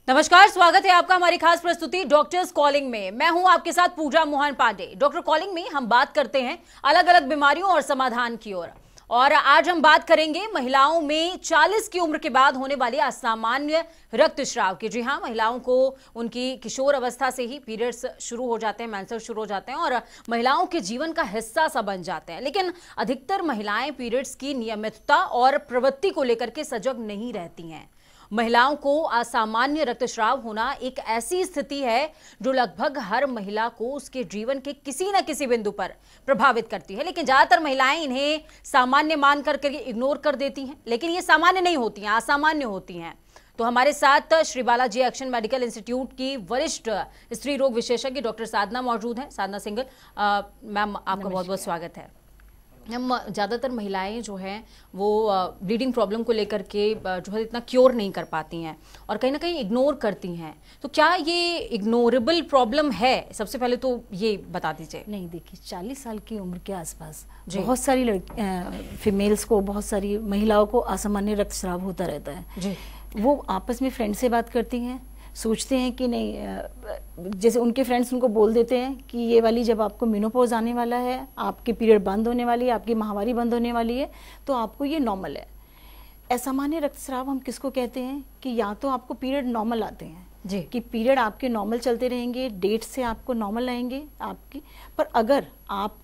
नमस्कार, स्वागत है आपका हमारी खास प्रस्तुति डॉक्टर्स कॉलिंग में। मैं हूं आपके साथ पूजा मोहन पांडे। डॉक्टर कॉलिंग में हम बात करते हैं अलग अलग बीमारियों और समाधान की ओर। और आज हम बात करेंगे महिलाओं में 40 की उम्र के बाद होने वाले असामान्य रक्तस्राव की। जी हाँ, महिलाओं को उनकी किशोर अवस्था से ही पीरियड्स शुरू हो जाते हैं, मेंसेस शुरू हो जाते हैं और महिलाओं के जीवन का हिस्सा सा बन जाते हैं। लेकिन अधिकतर महिलाएं पीरियड्स की नियमितता और प्रवृत्ति को लेकर के सजग नहीं रहती हैं। महिलाओं को असामान्य रक्तस्राव होना एक ऐसी स्थिति है जो लगभग हर महिला को उसके जीवन के किसी न किसी बिंदु पर प्रभावित करती है। लेकिन ज्यादातर महिलाएं इन्हें सामान्य मान करके इग्नोर कर देती हैं, लेकिन ये सामान्य नहीं होती हैं, असामान्य होती हैं। तो हमारे साथ Shri Balaji action medical institute की वरिष्ठ स्त्री रोग विशेषज्ञ डॉक्टर साधना मौजूद हैं, साधना सिंगल। मैम, आपका बहुत बहुत स्वागत है। हम ज़्यादातर महिलाएं जो हैं वो ब्लीडिंग प्रॉब्लम को लेकर के जो है इतना क्योर नहीं कर पाती हैं और कहीं ना कहीं इग्नोर करती हैं। तो क्या ये इग्नोरेबल प्रॉब्लम है? सबसे पहले तो ये बता दीजिए। नहीं, देखिए 40 साल की उम्र के आसपास बहुत सारी फीमेल्स को, बहुत सारी महिलाओं को असामान्य रक्तस्राव होता रहता है जी। वो आपस में फ्रेंड से बात करती हैं, सोचते हैं कि नहीं, जैसे उनके फ्रेंड्स उनको बोल देते हैं कि ये वाली जब आपको मेनोपॉज आने वाला है, आपके पीरियड बंद होने वाली है, आपकी माहवारी बंद होने वाली है, तो आपको ये नॉर्मल है। असामान्य रक्तस्राव हम किसको कहते हैं कि या तो आपको पीरियड नॉर्मल आते हैं जी, कि पीरियड आपके नॉर्मल चलते रहेंगे, डेट से आपको नॉर्मल आएंगे आपकी, पर अगर आप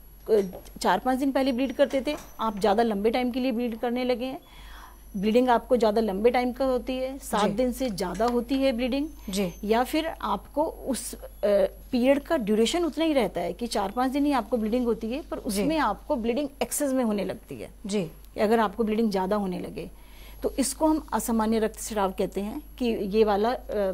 4-5 दिन पहले ब्लीड करते थे, आप ज़्यादा लंबे टाइम के लिए ब्लीड करने लगे हैं, ब्लीडिंग आपको ज़्यादा लंबे टाइम का होती है, 7 दिन से ज़्यादा होती है ब्लीडिंग जी, या फिर आपको उस पीरियड का ड्यूरेशन उतना ही रहता है कि 4-5 दिन ही आपको ब्लीडिंग होती है, पर उसमें आपको ब्लीडिंग एक्सेस में होने लगती है जी। अगर आपको ब्लीडिंग ज़्यादा होने लगे तो इसको हम असामान्य रक्तस्राव कहते हैं कि ये वाला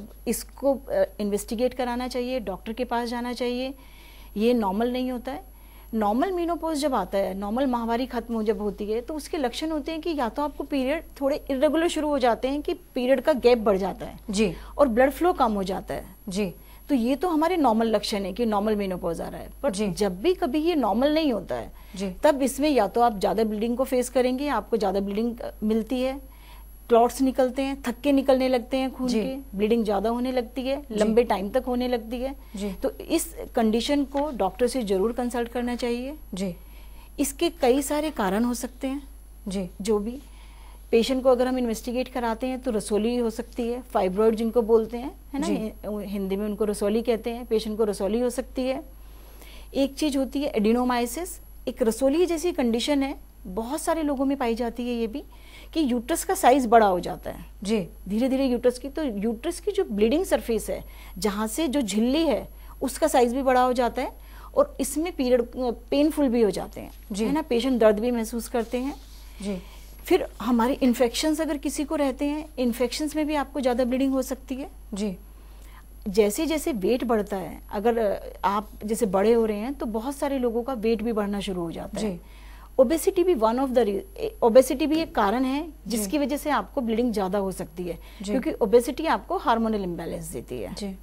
इसको इन्वेस्टिगेट कराना चाहिए, डॉक्टर के पास जाना चाहिए। ये नॉर्मल नहीं होता है। नॉर्मल मेनोपॉज जब आता है, नॉर्मल माहवारी खत्म जब होती है, तो उसके लक्षण होते हैं कि या तो आपको पीरियड थोड़े इरेगुलर शुरू हो जाते हैं कि पीरियड का गैप बढ़ जाता है जी, और ब्लड फ्लो कम हो जाता है जी। तो ये तो हमारे नॉर्मल लक्षण है कि नॉर्मल मेनोपॉज आ रहा है। पर जब भी कभी ये नॉर्मल नहीं होता है जी, तब इसमें या तो आप ज्यादा ब्लीडिंग को फेस करेंगे, आपको ज्यादा ब्लीडिंग मिलती है, क्लॉट्स निकलते हैं, थक्के निकलने लगते हैं खून के, ब्लीडिंग ज्यादा होने लगती है, लंबे टाइम तक होने लगती है जी। तो इस कंडीशन को डॉक्टर से जरूर कंसल्ट करना चाहिए जी। इसके कई सारे कारण हो सकते हैं जी। जो भी पेशेंट को अगर हम इन्वेस्टिगेट कराते हैं तो रसौली हो सकती है, फाइब्रॉइड जिनको बोलते हैं, है ना, हिंदी में उनको रसौली कहते हैं, पेशेंट को रसौली हो सकती है। एक चीज होती है एडिनोमाइसिस, एक रसौली जैसी कंडीशन है, बहुत सारे लोगों में पाई जाती है ये भी, कि यूट्रस का साइज बड़ा हो जाता है जी, धीरे धीरे यूट्रस की, तो यूट्रस की जो ब्लीडिंग सरफेस है, जहाँ से जो झिल्ली है, उसका साइज भी बड़ा हो जाता है और इसमें पीरियड पेनफुल भी हो जाते हैं जी, है ना, पेशेंट दर्द भी महसूस करते हैं जी। फिर हमारे इन्फेक्शंस अगर किसी को रहते हैं, इन्फेक्शंस में भी आपको ज़्यादा ब्लीडिंग हो सकती है जी। जैसे जैसे वेट बढ़ता है, अगर आप जैसे बड़े हो रहे हैं तो बहुत सारे लोगों का वेट भी बढ़ना शुरू हो जाता है। ओबेसिटी भी ओबेसिटी भी एक कारण है जिसकी वजह से आपको ब्लीडिंग ज्यादा हो सकती है, क्योंकि ओबेसिटी आपको हार्मोनल इम्बैलेंस देती है जी।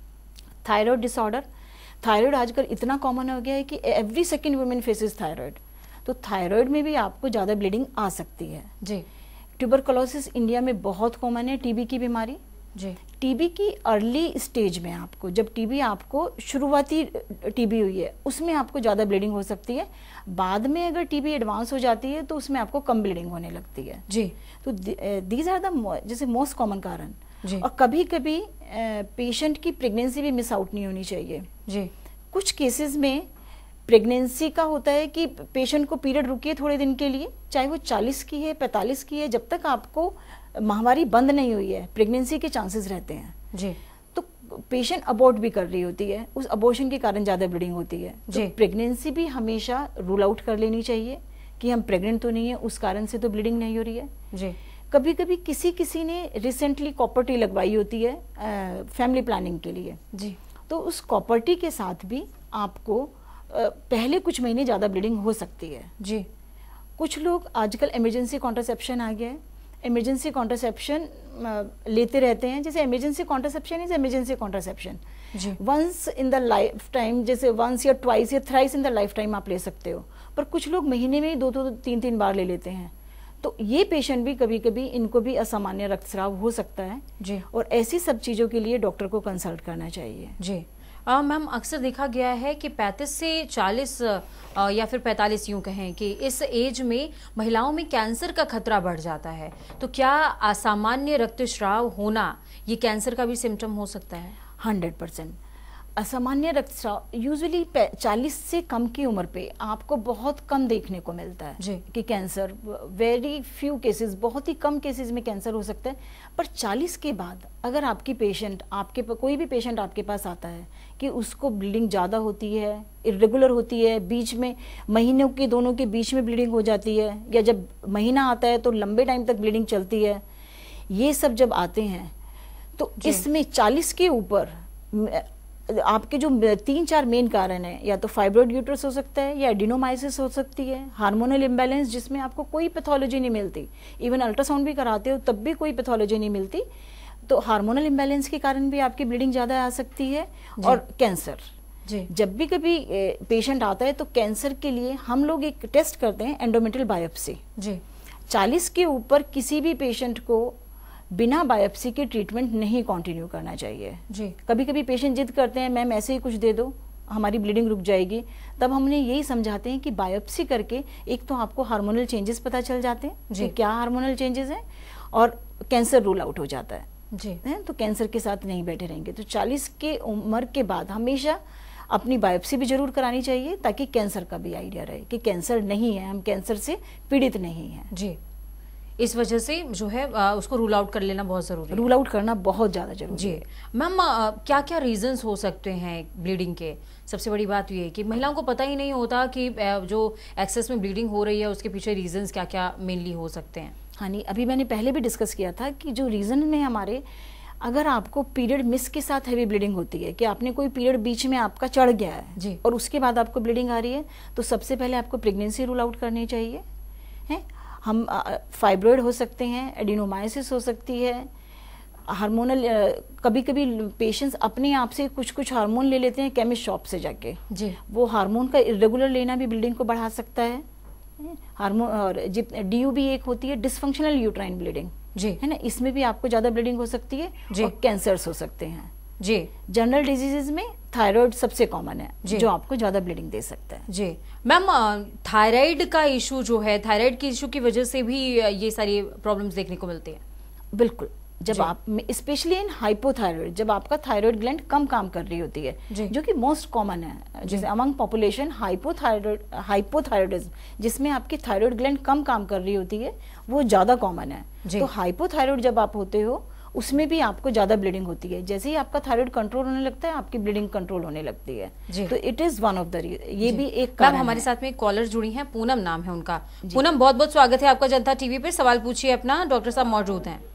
थायराइड डिसऑर्डर, थायराइड आजकल इतना कॉमन हो गया है कि every second women faces thyroid, तो थायराइड में भी आपको ज्यादा ब्लीडिंग आ सकती है जी। ट्यूबरकुलोसिस इंडिया में बहुत कॉमन है, टीबी की बीमारी जी। टीबी की अर्ली स्टेज में आपको, जब टीबी आपको शुरुआती टीबी हुई है, उसमें आपको ज़्यादा ब्लीडिंग हो सकती है। बाद में अगर टीबी एडवांस हो जाती है तो उसमें आपको कम ब्लीडिंग होने लगती है जी। तो दीज आर द जैसे मोस्ट कॉमन कारण जी। और कभी कभी पेशेंट की प्रेगनेंसी भी मिस आउट नहीं होनी चाहिए जी। कुछ केसेस में प्रेगनेंसी का होता है कि पेशेंट को पीरियड रुकी है थोड़े दिन के लिए, चाहे वो 40 की है, 45 की है, जब तक आपको माहवारी बंद नहीं हुई है, प्रेगनेंसी के चांसेस रहते हैं जी। तो पेशेंट अबॉर्ट भी कर रही होती है, उस अबॉर्शन के कारण ज्यादा ब्लीडिंग होती है जी। तो प्रेगनेंसी भी हमेशा रूल आउट कर लेनी चाहिए कि हम प्रेग्नेंट तो नहीं है, उस कारण से तो ब्लीडिंग नहीं हो रही है जी। कभी कभी किसी ने रिसेंटली कॉपर्टी लगवाई होती है फैमिली प्लानिंग के लिए जी, तो उस कॉपर्टी के साथ भी आपको पहले कुछ महीने ज्यादा ब्लीडिंग हो सकती है जी। कुछ लोग आजकल इमरजेंसी कॉन्ट्रासेप्शन आ गया है, इमरजेंसी कॉन्ट्रासेप्शन लेते रहते हैं। जैसे emergency contraception is emergency contraception once in the life time, जैसे वंस या ट्वाइस या thrice in the life time आप ले सकते हो, पर कुछ लोग महीने में 2-3 बार ले लेते हैं, तो ये पेशेंट भी कभी कभी इनको भी असामान्य रक्तस्राव हो सकता है जी। और ऐसी सब चीज़ों के लिए डॉक्टर को कंसल्ट करना चाहिए। जी मैम, अक्सर देखा गया है कि 35 से 40 या फिर 45 यूं कहें कि इस एज में महिलाओं में कैंसर का खतरा बढ़ जाता है, तो क्या असामान्य रक्तस्राव होना ये कैंसर का भी सिम्टम हो सकता है? 100%। असामान्य रक्तस्राव यूजुअली 40 से कम की उम्र पे आपको बहुत कम देखने को मिलता है जी। कि कैंसर, वेरी फ्यू केसेस, बहुत ही कम केसेस में कैंसर हो सकता है। पर 40 के बाद अगर आपकी पेशेंट कोई भी पेशेंट आपके पास आता है कि उसको ब्लीडिंग ज़्यादा होती है, इरेगुलर होती है, बीच में महीनों के दोनों के बीच में ब्लीडिंग हो जाती है, या जब महीना आता है तो लंबे टाइम तक ब्लीडिंग चलती है, ये सब जब आते हैं तो इसमें 40 के ऊपर आपके जो 3-4 मेन कारण है, या तो फाइब्रोइड यूट्रस हो सकता है, या एडिनोमाइसिस हो सकती है, हार्मोनल इम्बैलेंस जिसमें आपको कोई पैथोलॉजी नहीं मिलती, इवन अल्ट्रासाउंड भी कराते हो तब भी कोई पैथोलॉजी नहीं मिलती, तो हार्मोनल इम्बैलेंस के कारण भी आपकी ब्लीडिंग ज़्यादा आ सकती है। और कैंसर, जब भी कभी पेशेंट आता है तो कैंसर के लिए हम लोग एक टेस्ट करते हैं, एंडोमेट्रियल बायोप्सी। 40 के ऊपर किसी भी पेशेंट को बिना बायोप्सी के ट्रीटमेंट नहीं कंटिन्यू करना चाहिए जी। कभी कभी पेशेंट जिद करते हैं मैम ऐसे ही कुछ दे दो, हमारी ब्लीडिंग रुक जाएगी, तब हमने यही समझाते हैं कि बायोप्सी करके एक तो आपको हार्मोनल चेंजेस पता चल जाते हैं कि क्या हार्मोनल चेंजेस हैं, और कैंसर रूल आउट हो जाता है जी। तो कैंसर के साथ नहीं बैठे रहेंगे। तो 40 के उम्र के बाद हमेशा अपनी बायोप्सी भी जरूर करानी चाहिए ताकि कैंसर का भी आइडिया रहे कि कैंसर नहीं है, हम कैंसर से पीड़ित नहीं है जी। इस वजह से जो है उसको रूल आउट कर लेना बहुत जरूरी है। रूल आउट करना बहुत ज़्यादा जरूरी जी। मैम, क्या क्या रीजंस हो सकते हैं ब्लीडिंग के? सबसे बड़ी बात ये है कि महिलाओं को पता ही नहीं होता कि जो एक्सेस में ब्लीडिंग हो रही है उसके पीछे रीजंस क्या क्या मेनली हो सकते हैं। हाँ नहीं, अभी मैंने पहले भी डिस्कस किया था कि जो रीज़न में हमारे, अगर आपको पीरियड मिस के साथ हैवी ब्लीडिंग होती है कि आपने कोई पीरियड बीच में आपका चढ़ गया है जी, और उसके बाद आपको ब्लीडिंग आ रही है, तो सबसे पहले आपको प्रेगनेंसी रूल आउट करनी चाहिए है। हम फाइब्रॉइड हो सकते हैं, एडिनोमाइसिस हो सकती है, हार्मोनल, कभी कभी पेशेंट्स अपने आप से कुछ कुछ हार्मोन ले लेते हैं केमिस्ट शॉप से जाके जी, वो हार्मोन का इरेगुलर लेना भी ब्लीडिंग को बढ़ा सकता है। हार्मोन और DU भी एक होती है, डिसफंक्शनल यूट्राइन ब्लीडिंग जी, है ना, इसमें भी आपको ज्यादा ब्लीडिंग हो सकती है और कैंसर्स हो सकते हैं जी। जनरल डिजीजेज में थायराइड सबसे कॉमन है जो आपको ज्यादा ब्लीडिंग दे सकता है जी। मैम, थायराइड का इशू जो है, थायराइड के इशू की वजह से भी ये सारी प्रॉब्लम्स देखने को मिलती है? बिल्कुल, जब आप स्पेशली इन हाइपोथायराइड, जब आपका थायराइड ग्लैंड कम काम कर रही होती है, जो कि मोस्ट कॉमन है, जैसे अमंग पॉपुलेशन हाइपोथायराइडिज्म, जिसमें आपकी थायराइड ग्लैंड कम काम कर रही होती है, वो ज्यादा कॉमन है। तो हाइपोथायराइड जब आप होते हो उसमें भी आपको ज्यादा ब्लीडिंग होती है। जैसे ही आपका थायराइड कंट्रोल होने लगता है, आपकी ब्लीडिंग कंट्रोल होने लगती है। तो it is one of the, ये भी एक कारण है। हमारे साथ में एक कॉलर जुड़ी हैं, पूनम नाम है उनका। पूनम, बहुत बहुत स्वागत है आपका जनता टीवी पे। सवाल पूछिए अपना, डॉक्टर साहब मौजूद हैं।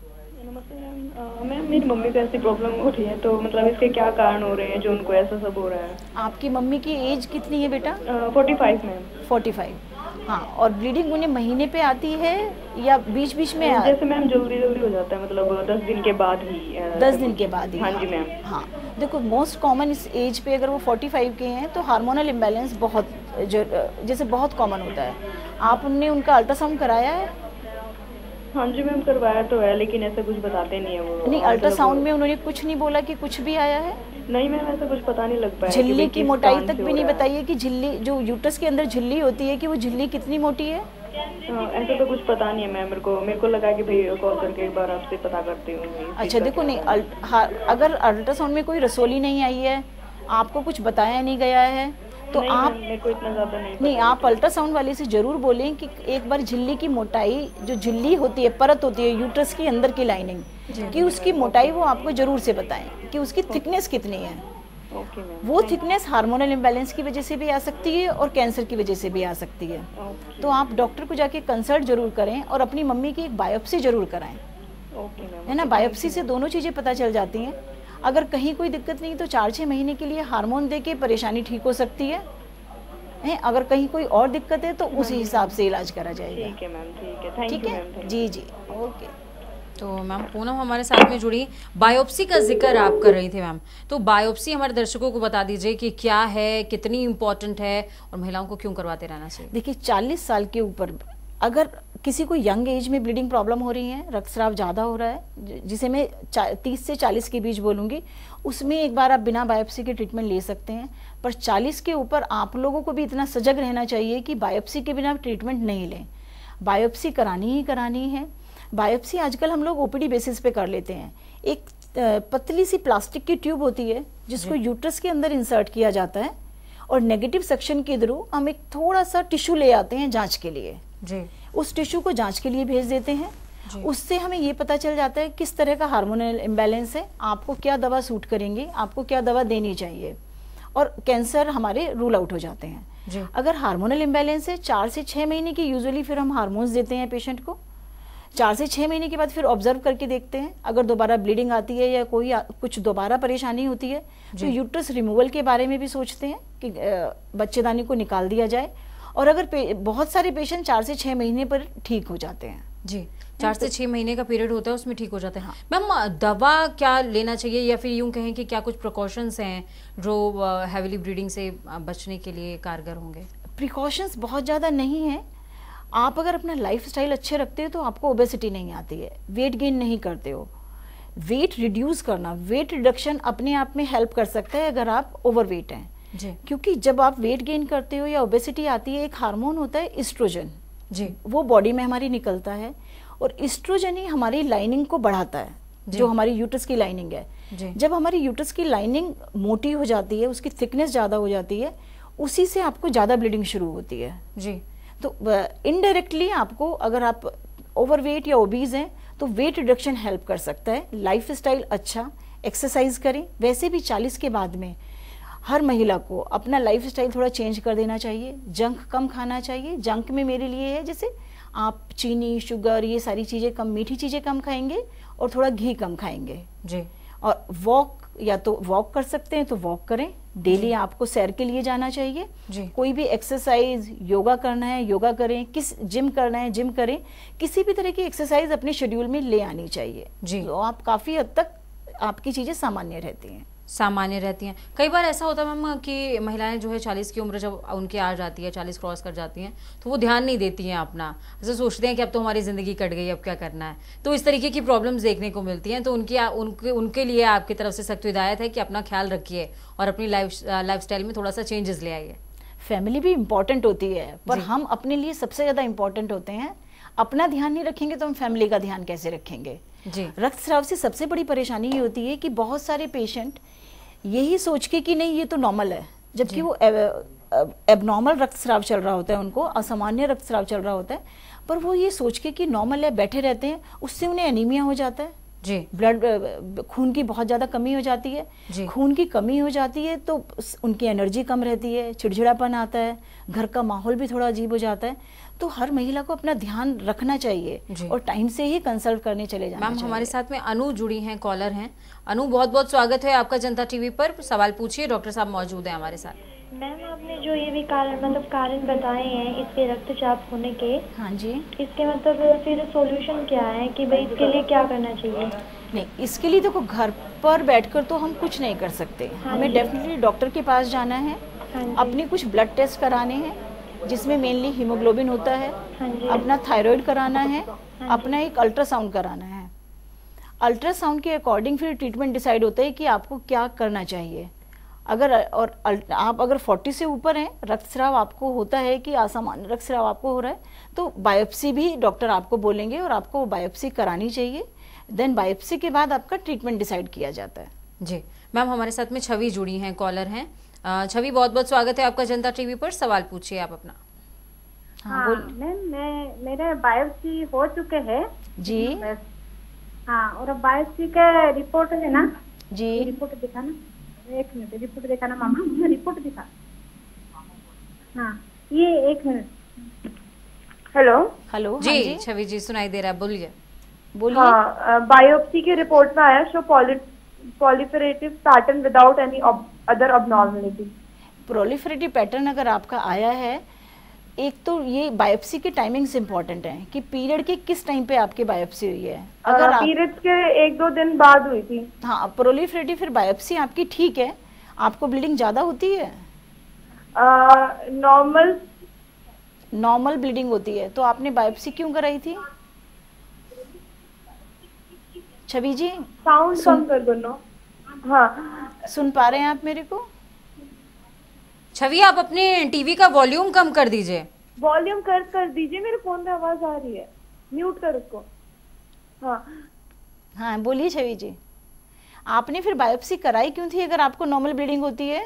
मैम, मेरी मम्मी को ऐसी प्रॉब्लम हो रही है, तो मतलब इसके क्या कारण हो रहे हैं जो उनको ऐसा सब हो रहा है? आपकी मम्मी की एज कितनी है बेटा? 45 मैम। 45, हाँ। और ब्लीडिंग उन्हें महीने पे आती है या बीच बीच में? जैसे मैम जल्दी जल्दी हो जाता है, मतलब 10 दिन के बाद ही। 10 दिन के बाद ही? हाँ जी मैम। हाँ, देखो मोस्ट कॉमन इस एज पे अगर वो 45 के हैं तो हार्मोनल इम्बैलेंस बहुत जैसे बहुत कॉमन होता है। आपने उनका अल्ट्रासाउंड कराया है? हाँ जी मैम, करवाया तो है, लेकिन ऐसा कुछ बताते नहीं है वो। नहीं, अल्ट्रासाउंड में उन्होंने कुछ नहीं बोला कि कुछ भी आया है? नहीं मैम, ऐसा कुछ पता नहीं लग पाया। झिल्ली की मोटाई तक भी नहीं बताई है कि झिल्ली, जो यूट्रस के अंदर झिल्ली होती है, कि वो झिल्ली कितनी मोटी है? ऐसा तो कुछ पता नहीं है मैम। मेरे को लगा कि भाई कॉल करके एक बार आपसे पता करती हूँ। अच्छा देखो, नहीं, अगर अल्ट्रासाउंड में कोई रसोली नहीं आई है, आपको कुछ बताया नहीं गया है, तो आप मेरे को इतना ज्यादा नहीं, आप अल्ट्रासाउंड वाले से जरूर बोलें कि एक बार झिल्ली की मोटाई, जो झिल्ली होती है, परत होती है यूट्रस के अंदर की लाइनिंग कि उसकी मोटाई वो आपको जरूर से बताएं कि उसकी थिकनेस कितनी है। वो थिकनेस हार्मोनल इम्बैलेंस की वजह से भी आ सकती है और कैंसर की वजह से भी आ सकती है। तो आप डॉक्टर को जाके कंसल्ट जरूर करें और अपनी मम्मी की एक बायोप्सी जरूर कराएं, है ना। बायोप्सी से दोनों चीजें पता चल जाती हैं। अगर कहीं कोई दिक्कत नहीं तो 4-6 महीने के लिए हार्मोन दे के परेशानी ठीक हो सकती है। अगर कहीं कोई और दिक्कत है तो उसी हिसाब से इलाज करा जाएगा। ठीक है मैम, ठीक है, थैंक यू मैम। जी जी, ओके। तो मैम, पूनम हमारे साथ में जुड़ी। बायोप्सी का जिक्र आप कर रही थी मैम, तो बायोप्सी हमारे दर्शकों को बता दीजिए कि क्या है, कितनी इम्पोर्टेंट है और महिलाओं को क्यों करवाते रहना चाहिए? देखिए, 40 साल के ऊपर अगर किसी को यंग एज में ब्लीडिंग प्रॉब्लम हो रही है, रक्तस्राव ज़्यादा हो रहा है, जिसे मैं 30 से 40 के बीच बोलूँगी, उसमें एक बार आप बिना बायोप्सी के ट्रीटमेंट ले सकते हैं। पर 40 के ऊपर आप लोगों को भी इतना सजग रहना चाहिए कि बायोप्सी के बिना ट्रीटमेंट नहीं लें। बायोप्सी करानी ही करानी है। बायोप्सी आजकल हम लोग ओपीडी बेसिस पे कर लेते हैं। एक पतली सी प्लास्टिक की ट्यूब होती है जिसको यूट्रस के अंदर इंसर्ट किया जाता है और नेगेटिव सेक्शन के थ्रू हम एक थोड़ा सा टिश्यू ले आते हैं जांच के लिए जी। उस टिश्यू को जांच के लिए भेज देते हैं। उससे हमें ये पता चल जाता है किस तरह का हार्मोनल इम्बैलेंस है, आपको क्या दवा सूट करेंगे, आपको क्या दवा देनी चाहिए, और कैंसर हमारे रूल आउट हो जाते हैं। अगर हार्मोनल इम्बैलेंस है 4 से 6 महीने की यूजुअली फिर हम हार्मोन्स देते हैं पेशेंट को। 4 से 6 महीने के बाद फिर ऑब्जर्व करके देखते हैं, अगर दोबारा ब्लीडिंग आती है या कोई कुछ दोबारा परेशानी होती है तो यूट्रस रिमूवल के बारे में भी सोचते हैं कि बच्चेदानी को निकाल दिया जाए। और अगर बहुत सारे पेशेंट 4 से 6 महीने पर ठीक हो जाते हैं जी। 4 से 6 महीने का पीरियड होता है, उसमें ठीक हो जाते हैं। मैम दवा क्या लेना चाहिए, या फिर यूं कहें कि क्या कुछ प्रिकॉशंस हैं जो हैवीली ब्लीडिंग से बचने के लिए कारगर होंगे? प्रिकॉशंस बहुत ज़्यादा नहीं है। आप अगर अपना लाइफस्टाइल अच्छे रखते हो तो आपको ओबेसिटी नहीं आती है, वेट गेन नहीं करते हो। वेट रिड्यूस करना, वेट रिडक्शन अपने आप में हेल्प कर सकता है अगर आप ओवरवेट हैं जी। क्योंकि जब आप वेट गेन करते हो या ओबेसिटी आती है, एक हार्मोन होता है एस्ट्रोजन जी, वो बॉडी में हमारी निकलता है और एस्ट्रोजन ही हमारी लाइनिंग को बढ़ाता है, जो हमारी यूट्रस की लाइनिंग है जी। जब हमारी यूट्रस की लाइनिंग मोटी हो जाती है, उसकी थिकनेस ज़्यादा हो जाती है, उसी से आपको ज़्यादा ब्लीडिंग शुरू होती है जी। तो इनडायरेक्टली आपको, अगर आप ओवरवेट या ओबीज हैं तो वेट रिडक्शन हेल्प कर सकता है। लाइफस्टाइल अच्छा, एक्सरसाइज करें। वैसे भी 40 के बाद में हर महिला को अपना लाइफस्टाइल थोड़ा चेंज कर देना चाहिए। जंक कम खाना चाहिए। जंक में मेरे लिए है जैसे आप चीनी, शुगर, ये सारी चीज़ें कम, मीठी चीज़ें कम खाएंगे और थोड़ा घी कम खाएंगे जी। और वॉक, या तो वॉक कर सकते हैं तो वॉक करें। डेली आपको सैर के लिए जाना चाहिए जी। कोई भी एक्सरसाइज, योगा करना है योगा करें, किस जिम करना है जिम करें। किसी भी तरह की एक्सरसाइज अपने शेड्यूल में ले आनी चाहिए जी। तो आप काफ़ी हद तक आपकी चीज़ें सामान्य रहती हैं। कई बार ऐसा होता है मैम कि महिलाएं जो है 40 की उम्र जब उनकी आ जाती है, 40 क्रॉस कर जाती हैं, तो वो ध्यान नहीं देती हैं अपना, ऐसे सोचते हैं कि अब तो हमारी ज़िंदगी कट गई, अब क्या करना है। तो इस तरीके की प्रॉब्लम्स देखने को मिलती हैं। तो उनके लिए आपकी तरफ से सख्त हिदायत है कि अपना ख्याल रखिए और अपनी लाइफस्टाइल में थोड़ा सा चेंजेस ले आइए। फैमिली भी इम्पॉर्टेंट होती है, पर हम अपने लिए सबसे ज़्यादा इम्पॉर्टेंट होते हैं। अपना ध्यान नहीं रखेंगे तो हम फैमिली का ध्यान कैसे रखेंगे जी। रक्तस्राव से सबसे बड़ी परेशानी ये होती है कि बहुत सारे पेशेंट यही सोच के कि नहीं ये तो नॉर्मल है, जबकि वो एबनॉर्मल रक्तस्राव चल रहा होता है, उनको असामान्य रक्तस्राव चल रहा होता है, पर वो ये सोच के कि नॉर्मल है बैठे रहते हैं। उससे उन्हें एनीमिया हो जाता है जी। ब्लड, खून की बहुत ज़्यादा कमी हो जाती है जी। खून की कमी हो जाती है तो उनकी एनर्जी कम रहती है, चिड़चिड़ापन आता है, घर का माहौल भी थोड़ा अजीब हो जाता है। तो हर महिला को अपना ध्यान रखना चाहिए और टाइम से ही कंसल्ट करने चले जाना चाहिए। मैम हमारे साथ में अनु जुड़ी हैं, कॉलर हैं। अनु, बहुत बहुत स्वागत है आपका जनता टीवी पर। सवाल पूछिए, डॉक्टर साहब मौजूद हैं हमारे साथ। मैम आपने जो ये भी कारण बताए हैं इसके रक्तचाप होने के, हाँ जी, इसके मतलब फिर सॉल्यूशन क्या है कि भाई इसके लिए क्या करना चाहिए? नहीं, इसके लिए देखो घर पर बैठकर तो हम कुछ नहीं कर सकते। हमें डेफिनेटली डॉक्टर के पास जाना है, अपने कुछ ब्लड टेस्ट कराने हैं जिसमें मेनली हीमोग्लोबिन होता है, अपना थायराइड कराना है, अपना एक अल्ट्रासाउंड कराना है। अल्ट्रासाउंड के अकॉर्डिंग फिर ट्रीटमेंट डिसाइड होता है कि आपको क्या करना चाहिए। आप अगर 40 से ऊपर हैं, रक्तस्राव आपको होता है कि असामान्य रक्तस्राव आपको हो रहा है, तो बायोप्सी भी डॉक्टर आपको बोलेंगे और आपको बायोप्सी करानी चाहिए। देन बायोप्सी के बाद आपका ट्रीटमेंट डिसाइड किया जाता है जी। मैम हमारे साथ में छवि जुड़ी हैं, कॉलर हैं। छवि, बहुत बहुत स्वागत है आपका जनता टीवी पर। सवाल पूछिए आप अपना। हाँ मैम, मेरे बायोप्सी हो चुके हैं जी। हाँ, और अब बायोप्सी का रिपोर्ट है ना जी, रिपोर्ट दिखाना, एक मिनट, रिपोर्ट दिखाना मामा, मुझे रिपोर्ट दिखा। हाँ, ये एक मिनट। हेलो जी। छवि जी सुनाई दे रहा है, बोलिए। हाँ, बायोप्सी के रिपोर्ट में आया show proliferative pattern without any other abnormality। Proliferative pattern अगर आपका आया है, एक तो ये बायोप्सी के टाइमिंग्स इम्पोर्टेंट हैं कि पीरियड के किस टाइम पे आपकी बायोप्सी हुई है। अगर पीरियड्स के 1-2 दिन बाद हुई थी। हाँ, प्रोलिफरेटिव फिर बायोप्सी आपकी ठीक है। आपको ब्लीडिंग ज्यादा होती है? नॉर्मल नॉर्मल ब्लीडिंग होती है तो आपने बायोप्सी क्यों कराई थी? छवि जी साउंड कम कर दो ना। हाँ, सुन पा रहे हैं आप मेरे को? छवि आप अपने टीवी का वॉल्यूम कम कर दीजिए। वॉल्यूम कर दीजिए, मेरे फोन में आवाज आ रही है, म्यूट कर उसको। हाँ बोलिए छवि जी, आपने फिर बायोप्सी कराई क्यों थी अगर आपको नॉर्मल ब्लीडिंग होती है?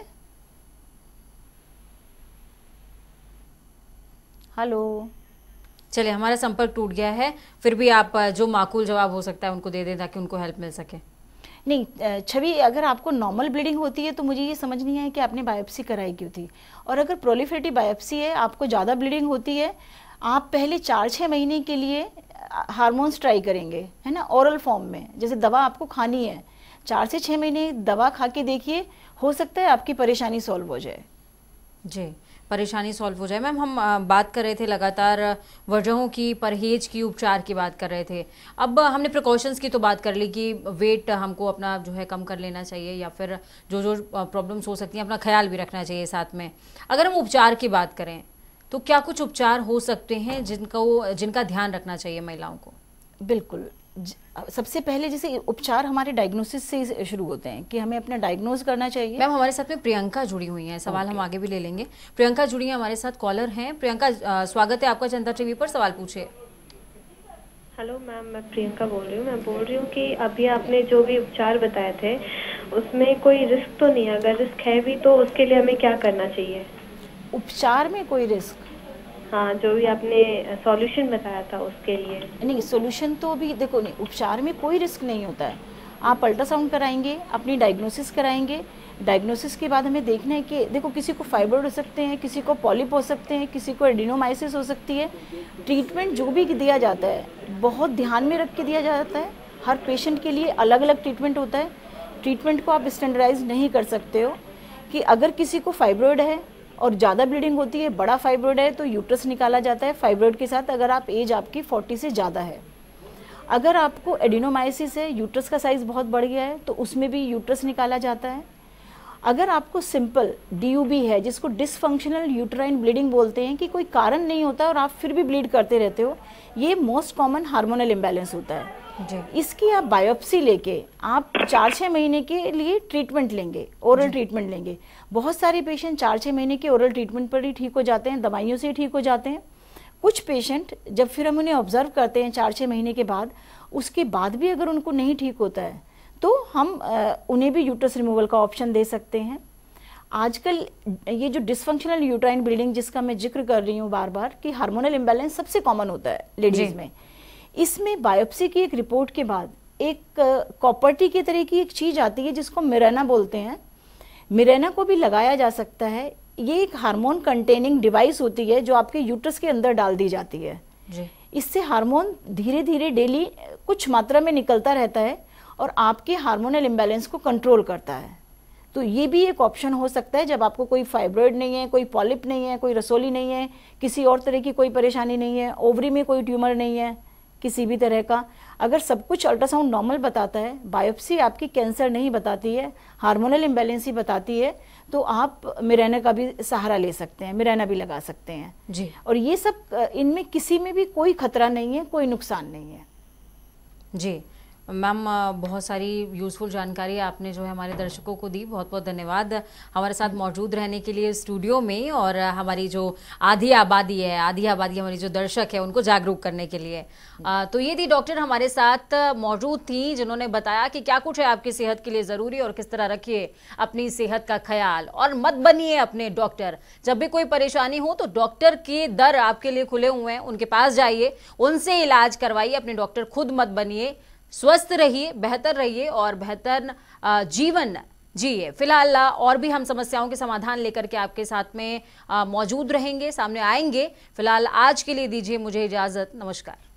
हेलो, चलिए हमारा संपर्क टूट गया है, फिर भी आप जो माकूल जवाब हो सकता है उनको दे दें ताकि उनको हेल्प मिल सके। नहीं छवि, अगर आपको नॉर्मल ब्लीडिंग होती है तो मुझे ये समझ नहीं है कि आपने बायोप्सी कराई क्यों थी। और अगर प्रोलिफरेटिव बायोप्सी है, आपको ज़्यादा ब्लीडिंग होती है, आप पहले 4-6 महीने के लिए हार्मोन्स ट्राई करेंगे, है ना, ओरल फॉर्म में, जैसे दवा आपको खानी है, 4 से 6 महीने दवा खा के देखिए, हो सकता है आपकी परेशानी सॉल्व हो जाए। जी, परेशानी सॉल्व हो जाए। मैम हम बात कर रहे थे लगातार वजहों की, परहेज की, उपचार की बात कर रहे थे। अब हमने प्रिकॉशंस की तो बात कर ली कि वेट हमको अपना जो है कम कर लेना चाहिए, या फिर जो जो प्रॉब्लम्स हो सकती हैं अपना ख्याल भी रखना चाहिए साथ में। अगर हम उपचार की बात करें तो क्या कुछ उपचार हो सकते हैं जिनका ध्यान रखना चाहिए महिलाओं को? बिल्कुल, सबसे पहले जैसे उपचार हमारे डायग्नोसिस से शुरू होते हैं कि हमें अपना डायग्नोज करना चाहिए। मैम हमारे साथ में प्रियंका जुड़ी हुई हैं, सवाल हम आगे भी ले लेंगे। प्रियंका जुड़ी हैं हमारे साथ, कॉलर हैं। प्रियंका स्वागत है आपका जनता टीवी पर, सवाल पूछिए। हेलो मैम, मैं प्रियंका बोल रही हूँ। मैं बोल रही हूँ कि अभी आपने जो भी उपचार बताए थे उसमें कोई रिस्क तो नहीं है? अगर रिस्क है भी तो उसके लिए हमें क्या करना चाहिए? उपचार में कोई रिस्क? हाँ, जो भी आपने सॉल्यूशन बताया था उसके लिए। नहीं, सॉल्यूशन तो अभी देखो, नहीं, उपचार में कोई रिस्क नहीं होता है। आप अल्ट्रासाउंड कराएंगे, अपनी डायग्नोसिस कराएंगे, डायग्नोसिस के बाद हमें देखना है कि देखो किसी को फाइब्रोइड हो सकते हैं, किसी को पॉलिप हो सकते हैं, किसी को एडिनोमाइसिस हो सकती है। ट्रीटमेंट जो भी दिया जाता है बहुत ध्यान में रख के दिया जाता है। हर पेशेंट के लिए अलग अलग ट्रीटमेंट होता है। ट्रीटमेंट को आप स्टैंडर्डाइज नहीं कर सकते हो कि अगर किसी को फाइब्रोइड है और ज़्यादा ब्लीडिंग होती है, बड़ा फाइब्रोइड है, तो यूट्रस निकाला जाता है फाइब्रोइड के साथ, अगर आप एज आपकी 40 से ज़्यादा है। अगर आपको एडिनोमाइसिस है, यूट्रस का साइज़ बहुत बढ़ गया है, तो उसमें भी यूट्रस निकाला जाता है। अगर आपको सिंपल DUB है, जिसको डिसफंक्शनल यूट्राइन ब्लीडिंग बोलते हैं, कि कोई कारण नहीं होता और आप फिर भी ब्लीड करते रहते हो, ये मोस्ट कॉमन हार्मोनल इम्बैलेंस होता है जी। इसकी आप बायोप्सी लेके आप 4-6 महीने के लिए ट्रीटमेंट लेंगे, ओरल ट्रीटमेंट लेंगे। बहुत सारे पेशेंट 4-6 महीने के ओरल ट्रीटमेंट पर ही ठीक हो जाते हैं, दवाइयों से ठीक हो जाते हैं। कुछ पेशेंट जब फिर हम उन्हें ऑब्जर्व करते हैं 4-6 महीने के बाद, उसके बाद भी अगर उनको नहीं ठीक होता है तो हम उन्हें भी यूट्रस रिमूवल का ऑप्शन दे सकते हैं। आजकल ये जो डिसफंक्शनल यूट्राइन ब्लीडिंग जिसका मैं जिक्र कर रही हूँ बार बार, कि हार्मोनल इम्बैलेंस सबसे कॉमन होता है लेडीज में। इसमें बायोप्सी की एक रिपोर्ट के बाद एक कॉपर्टी की तरह की एक चीज आती है जिसको मिरेना बोलते हैं। मिरेना को भी लगाया जा सकता है। ये एक हार्मोन कंटेनिंग डिवाइस होती है जो आपके यूट्रस के अंदर डाल दी जाती है जी। इससे हार्मोन धीरे धीरे डेली कुछ मात्रा में निकलता रहता है और आपके हार्मोनल इम्बैलेंस को कंट्रोल करता है। तो ये भी एक ऑप्शन हो सकता है जब आपको कोई फाइब्रोइड नहीं है, कोई पॉलिप नहीं है, कोई रसोली नहीं है, किसी और तरह की कोई परेशानी नहीं है, ओवरी में कोई ट्यूमर नहीं है किसी भी तरह का। अगर सब कुछ अल्ट्रासाउंड नॉर्मल बताता है, बायोप्सी आपकी कैंसर नहीं बताती है, हार्मोनल इम्बैलेंस ही बताती है, तो आप मिरेना का भी सहारा ले सकते हैं, मिरेना भी लगा सकते हैं जी। और ये सब, इनमें किसी में भी कोई खतरा नहीं है, कोई नुकसान नहीं है जी। मैम बहुत सारी यूज़फुल जानकारी आपने जो है हमारे दर्शकों को दी, बहुत बहुत धन्यवाद हमारे साथ मौजूद रहने के लिए स्टूडियो में, और हमारी जो आधी आबादी हमारी जो दर्शक है उनको जागरूक करने के लिए। तो ये थी डॉक्टर हमारे साथ मौजूद थी जिन्होंने बताया कि क्या कुछ है आपकी सेहत के लिए ज़रूरी और किस तरह रखिए अपनी सेहत का ख्याल, और मत बनिए अपने डॉक्टर। जब भी कोई परेशानी हो तो डॉक्टर के दर आपके लिए खुले हुए हैं, उनके पास जाइए, उनसे इलाज करवाइए, अपने डॉक्टर खुद मत बनिए। स्वस्थ रहिए, बेहतर रहिए और बेहतर जीवन जिए। फिलहाल और भी हम समस्याओं के समाधान लेकर के आपके साथ में मौजूद रहेंगे, सामने आएंगे। फिलहाल आज के लिए दीजिए मुझे इजाजत, नमस्कार।